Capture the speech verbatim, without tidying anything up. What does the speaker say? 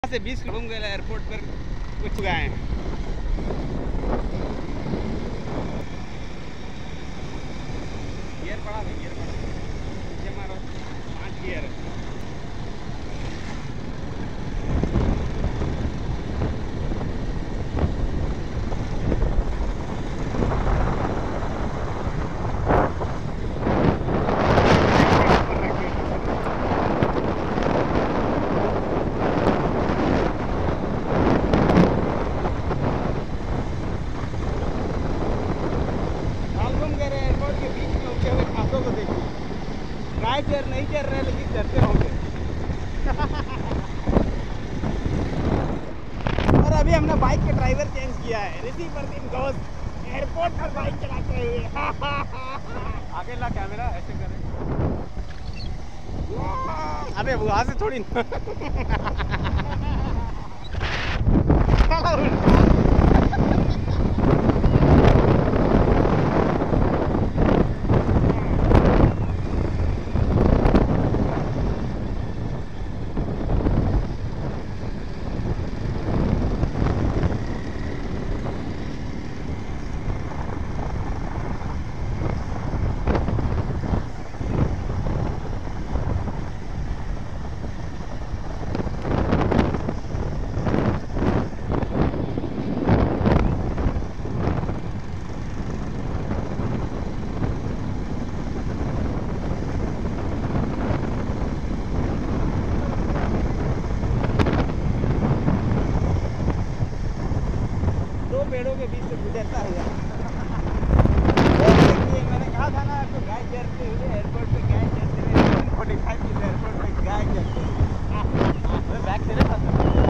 से बीस kilometre airport पर कुछ गए हैं। गियर पड़ा है, गियर पड़ा पीछे मारो, पाँच गियर है। धालभूमगढ़ एयरपोर्ट के बीच में उठे हुए खासों को देखिए। गाय चर नहीं चर रहे लेकिन चरते होंगे। और अभी हमने बाइक के ड्राइवर चेंज किया है। ऋषि प्रदीप घोष एयरपोर्ट पर बाइक चलाते हुए। आगे ला कैमरा ऐसे करे। अबे वहाँ से थोड़ी पेड़ों के बीच से गुजरता हुआ। देखिए मैंने कहा था ना आपको, गाय चरते हुए एयरपोर्ट पे, गाय चरते हुए फोर्टी फाइव एयरपोर्ट पे गाय चरते हुए। बैक से